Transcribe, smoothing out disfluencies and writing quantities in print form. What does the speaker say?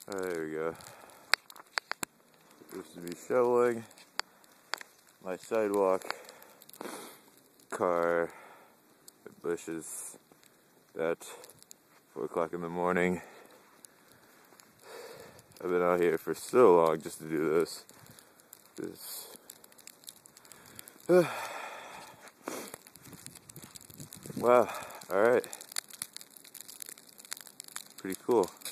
There we go. This is me shoveling my sidewalk, car, bushes at 4 o'clock in the morning. I've been out here for so long just to do this. Wow, alright. Pretty cool.